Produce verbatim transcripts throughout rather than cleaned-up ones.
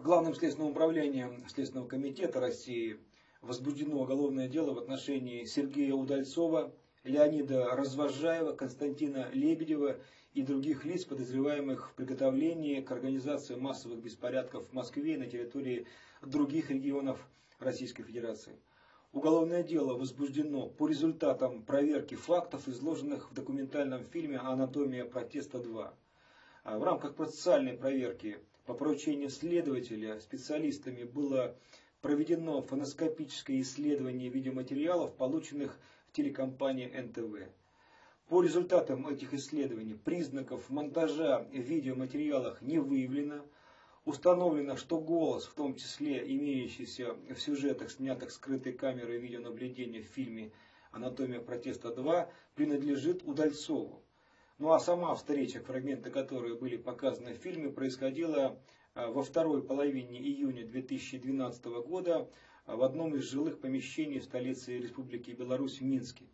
Главным следственным управлением Следственного комитета России возбуждено уголовное дело в отношении Сергея Удальцова, Леонида Развозжаева, Константина Лебедева и других лиц, подозреваемых в приготовлении к организации массовых беспорядков в Москве и на территории других регионов Российской Федерации. Уголовное дело возбуждено по результатам проверки фактов, изложенных в документальном фильме «Анатомия протеста два». В рамках процессуальной проверки по поручению следователя специалистами было проведено фоноскопическое исследование видеоматериалов, полученных в телекомпании эн тэ вэ. По результатам этих исследований признаков монтажа в видеоматериалах не выявлено. Установлено, что голос, в том числе имеющийся в сюжетах, снятых скрытой камерой видеонаблюдения в фильме «Анатомия протеста два», принадлежит Удальцову. Ну а сама встреча, фрагменты которой были показаны в фильме, происходила во второй половине июня две тысячи двенадцатого года в одном из жилых помещений в столице Республики Беларусь Минске.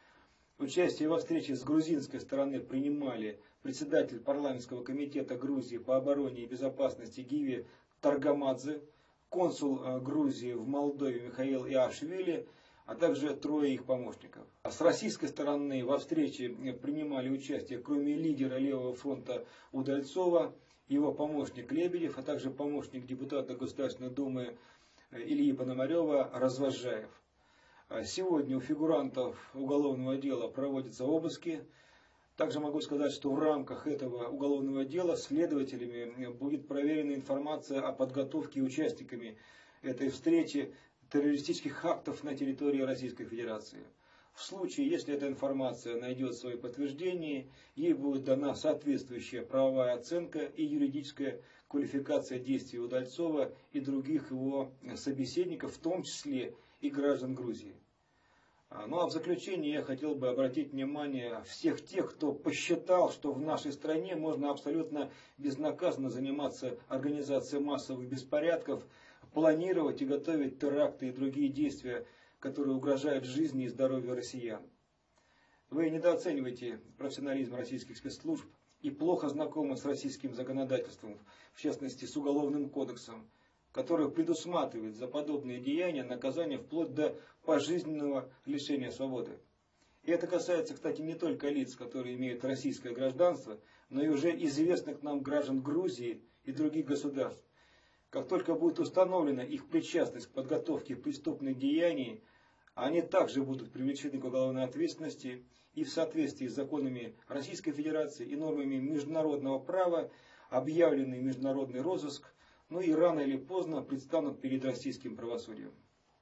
Участие во встрече с грузинской стороны принимали председатель парламентского комитета Грузии по обороне и безопасности Гиви Таргамадзе, консул Грузии в Молдове Михаил Иашвили, а также трое их помощников. С российской стороны во встрече принимали участие, кроме лидера Левого фронта Удальцова, его помощник Лебедев, а также помощник депутата Государственной Думы Ильи Пономарева Развозжаев. Сегодня у фигурантов уголовного дела проводятся обыски. Также могу сказать, что в рамках этого уголовного дела следователями будет проверена информация о подготовке участниками этой встречи террористических актов на территории Российской Федерации. В случае, если эта информация найдет свое подтверждение, ей будет дана соответствующая правовая оценка и юридическая квалификация действий Удальцова и других его собеседников, в том числе и граждан Грузии. Ну а в заключение я хотел бы обратить внимание всех тех, кто посчитал, что в нашей стране можно абсолютно безнаказанно заниматься организацией массовых беспорядков, планировать и готовить теракты и другие действия, которые угрожают жизни и здоровью россиян. Вы недооцениваете профессионализм российских спецслужб и плохо знакомы с российским законодательством, в частности с Уголовным кодексом, который предусматривает за подобные деяния наказание вплоть до пожизненного лишения свободы. И это касается, кстати, не только лиц, которые имеют российское гражданство, но и уже известных нам граждан Грузии и других государств. Как только будет установлена их причастность к подготовке преступных деяний, они также будут привлечены к уголовной ответственности и в соответствии с законами Российской Федерации и нормами международного права объявленный международный розыск, ну и рано или поздно предстанут перед российским правосудием.